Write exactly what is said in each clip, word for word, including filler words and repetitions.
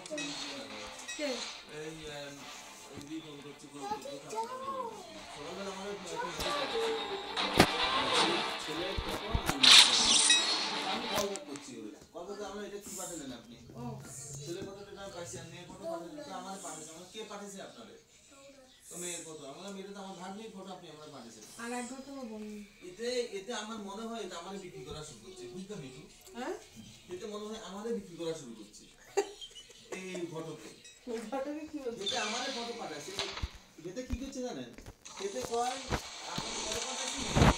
কে এই দিদি ফোন করছি সকালবেলা আমাদের ছেলে ফটো আমি কল ব্যাক করছি কল করতে আমরা এটা কি পাঠালেন আপনি ছেলে ফটোটা আমি পাইছি আর মেয়ের ফটো পাঠালেন তো আমাদের পাঠিয়েছে আমার কে পাঠিয়েছে আপনাদের তো মেয়ের ফটো আমরা মেয়েটা তো আমার ভাগ্নির ফটো আপনি আমরা পাঠিয়েছেন আর একবার তো বলুন এতে এতে আমার মনে হয় এটা আমাদের বিক্রি করা শুরু করছে বুঝতে মিঠু হ্যাঁ এতে মনে হয় আমাদের বিক্রি করা শুরু করছে এই ফটোকে ফটোকে কি বলছে এটা আমাদের ফটো পাঠাচ্ছে এতে কি করছে জানেন এতে কয় আপনি পরে পাঠাচ্ছি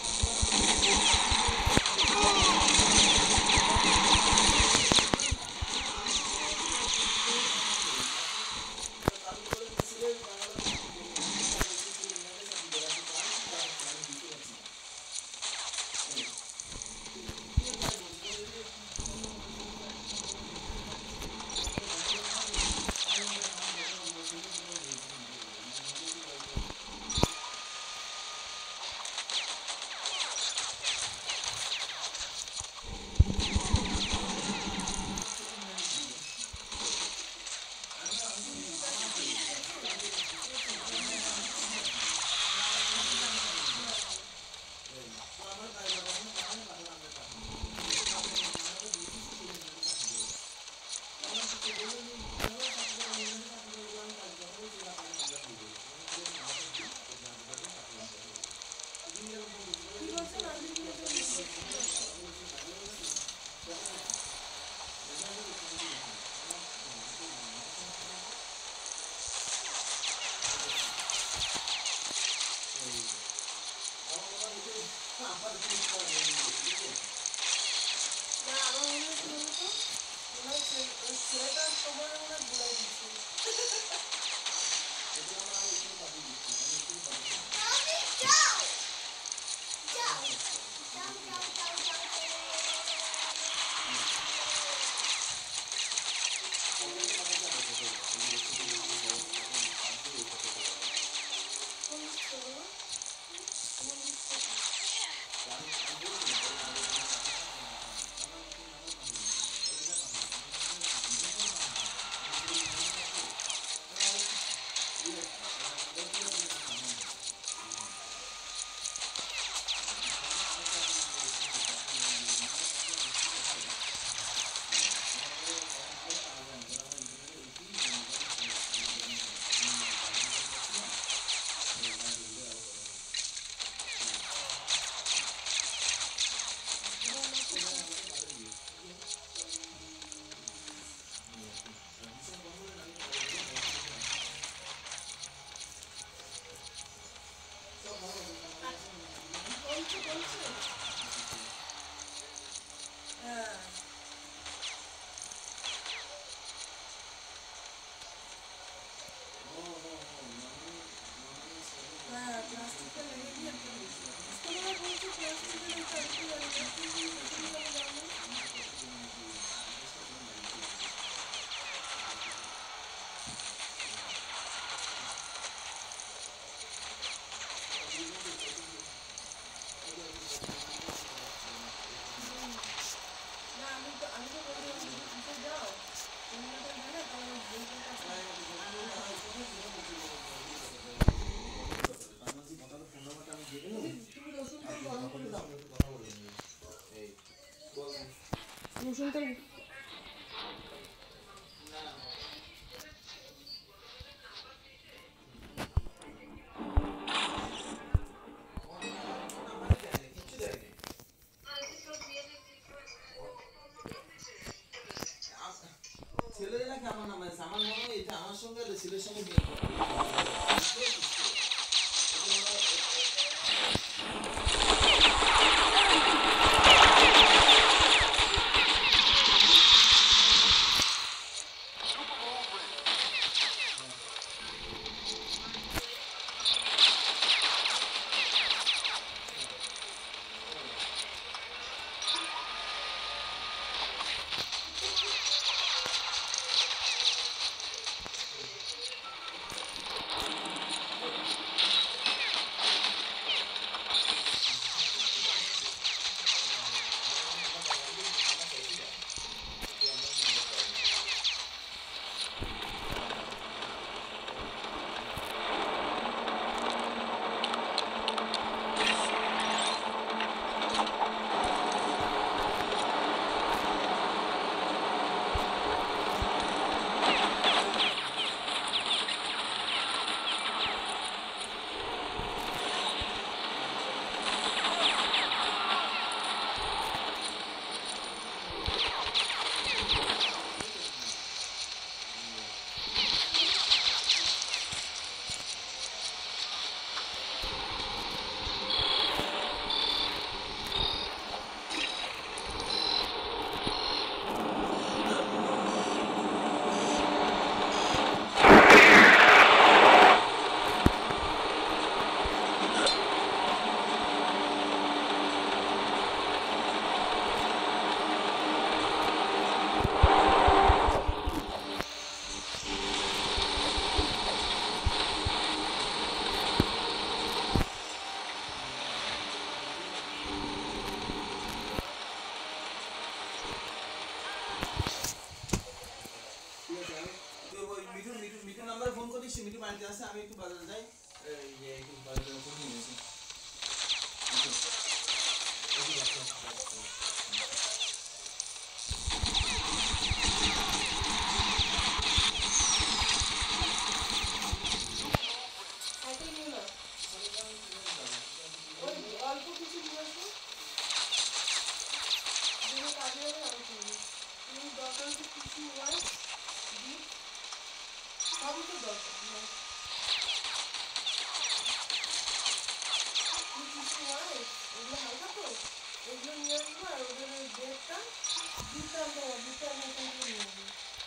রসুনটা ছেলেরা নাকি আমার নাম আছে আমার মনে হয় এটা আমার সঙ্গে ছেলের সঙ্গে বিয়ে করবে ওই মিঠু মিঠু মিঠু নাম্বার ফোন করিস, মিঠু বাড়িতে আসে, আমি একটু বাজারে যাই, এই যে একটু বাজারে ফোন নিয়ে আসি। সাইকেল নিয়ে না ওই অল্প কিছু নিয়ে আসো, যেগুলো কাজে হবে আমি করবো। তুমি দরকার হচ্ছে কিছু হয় বিট সবই তো দরকার মানে কিছু হয় এগুলো হালকা তো এগুলো নিয়ে আসবো। আর ওদের ওই ব্রেডটা দুধটা আনতে হবে, দুধটা আনতে কিন্তু নিয়ে আসবো।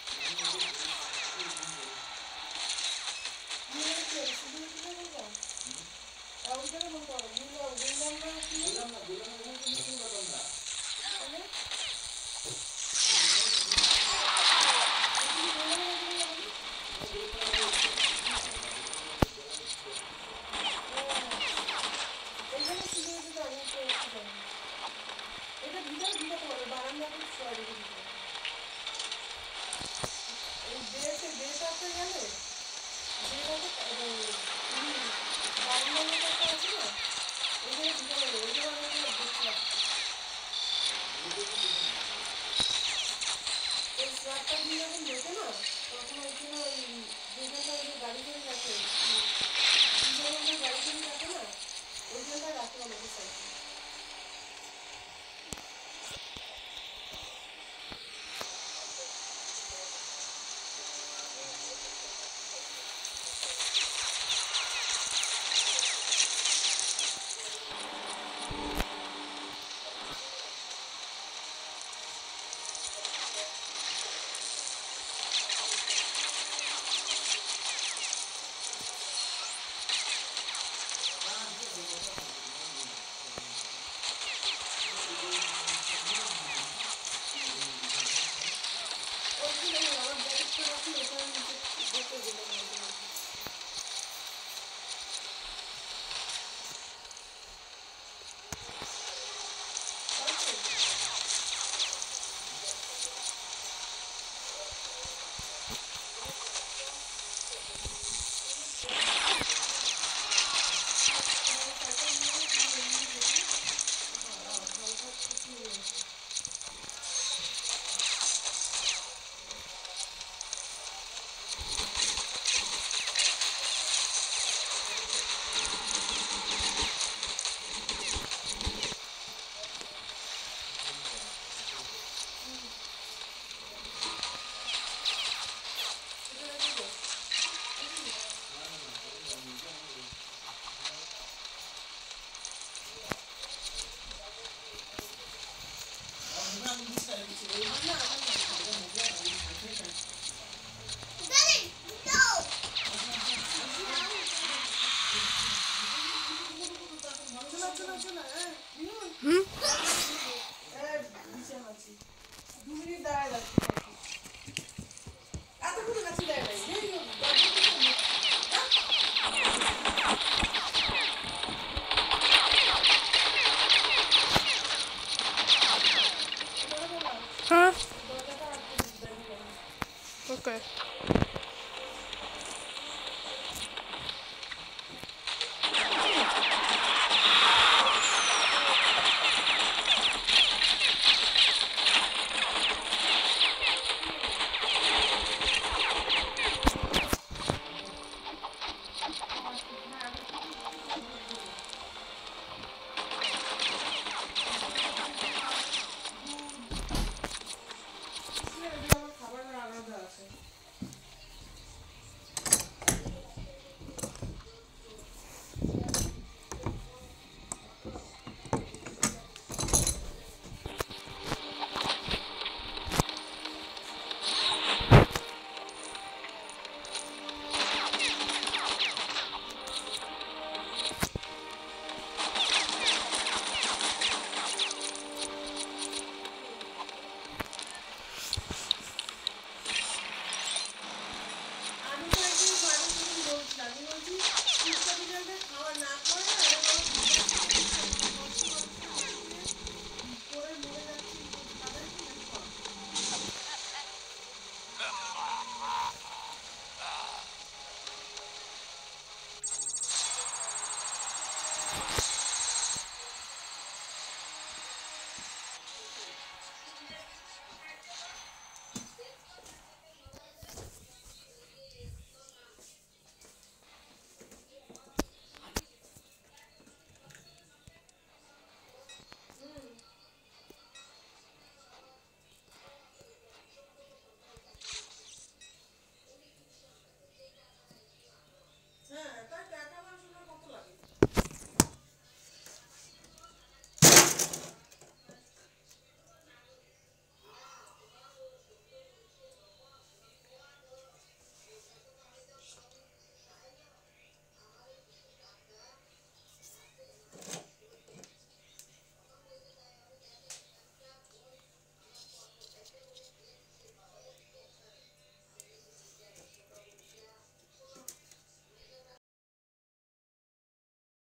নিয়ে এসে শুধু শুধু বলবো আর ওই জায়গায় বলতে হবে বললাম বললাম না কি বললাম না বললাম না কিছু বললাম না মানে এইখানে শুধু শুধু আমি তো জানি এটা ভিতরে ঢুকাতে পারবে, বারান্দাতে শোয়া রেখে দিতে পারবে। এই বেড়েতে বেড়েটাতে গেলে বেড়েটাতে বারান্দার মতো একটা আছে না ওইখানে ঢুকাতে পারবে, ওইখানে আমি দেখছিলাম ওই স্ল্যাবটা দিয়ে যখন ঢোকে না তখন ওইখানে ওই যেখানটা ওই যে গাড়ি করে রাখে গাড়ি করে রাখে না ওইখানটায় রাখতে হবে সাইকেল। দু মিনিট দাঁড়ায় যাচ্ছে এতক্ষণ কাছে দেয় নাই Huh? Okay.